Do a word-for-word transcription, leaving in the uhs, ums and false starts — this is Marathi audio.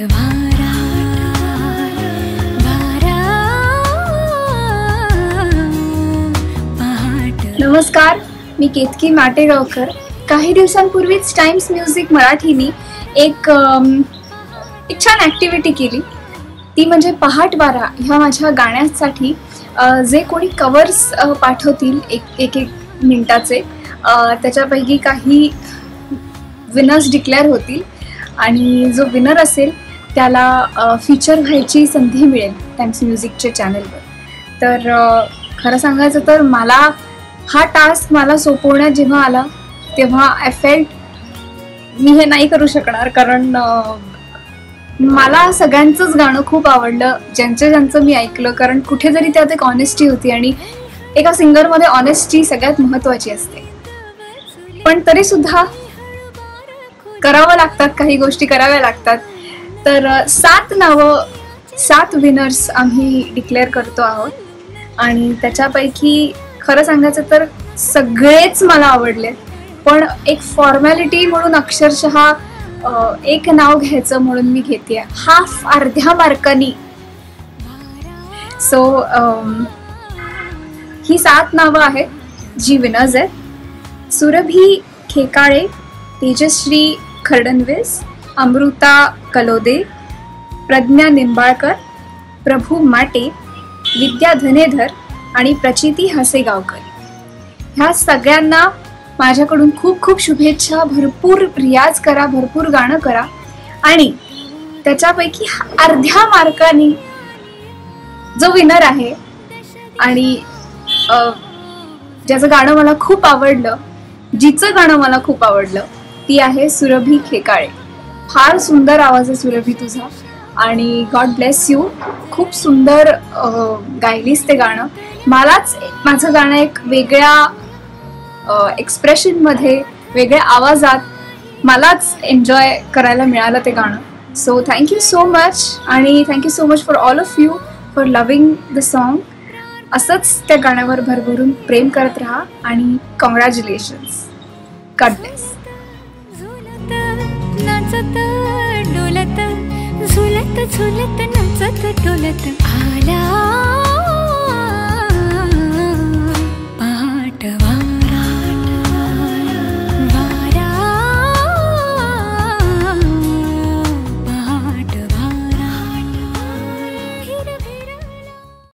वारा वारा पहाट. नमस्कार, मी केतकी माटेगावकर. काही दिवसांपूर्वीच टाइम्स म्युझिक मराठीनी एक एक छान ॲक्टिव्हिटी केली. ती म्हणजे पहाट वारा ह्या माझ्या गाण्यासाठी जे कोणी कवर्स पाठवतील एक एक एक मिनिटाचे त्याच्यापैकी काही विनर्स डिक्लेअर होतील आणि जो विनर असेल त्याला फीचर व्हायची संधी मिळेल टाइम्स म्युझिकच्या चॅनलवर. तर खरं सांगायचं तर मला हा टास्क मला सोपवण्यात जेव्हा आला तेव्हा आय फेल्ट मी हे नाही करू शकणार, कारण मला सगळ्यांचंच गाणं खूप आवडलं, ज्यांचं ज्यांचं मी ऐकलं. कारण कुठेतरी त्यात एक ऑनेस्टी होती आणि एका सिंगरमध्ये ऑनेस्टी सगळ्यात महत्त्वाची असते. पण तरीसुद्धा करावं लागतात, काही गोष्टी कराव्या लागतात. तर सात नावं सात विनर्स आम्ही डिक्लेअर करतो आहोत आणि त्याच्यापैकी खरं सांगायचं तर सगळेच मला आवडले. पण एक फॉर्मॅलिटी म्हणून अक्षरशः एक नाव घ्यायचं म्हणून मी घेते हाफ अर्ध्या मार्कानी. सो ही सात नावं आहेत जी विनर्स आहेत. सुरभी खेकाळे, तेजश्री खरडणवीस, अमृता कलोदे, प्रज्ञा निंबाळकर, प्रभू माटे, विद्या धनेधर आणि प्रचिती हसेगावकर. ह्या सगळ्यांना माझ्याकडून खूप खूप शुभेच्छा. भरपूर रियाज करा, भरपूर गाणं करा आणि त्याच्यापैकी अर्ध्या मार्काने जो विनर आहे आणि ज्याचं गाणं मला खूप आवडलं, जिचं गाणं मला खूप आवडलं, ती आहे सुरभी खेकाळे. फार सुंदर आवाज आहे सुरभी तुझा आणि गॉड ब्लेस यू. खूप सुंदर गायलीस ते गाणं. मलाच माझं गाणं एक वेगळ्या एक्सप्रेशनमध्ये, वेगळ्या आवाजात मलाच एन्जॉय करायला मिळालं ते गाणं. सो थँक्यू सो मच आणि thank you so much for all of you for loving the song. असंच त्या गाण्यावर भरभरून प्रेम करत राहा आणि कॉंग्रॅच्युलेशन्स. God bless. नाचत डोलत झुलत झुलत नाचत डोलत आला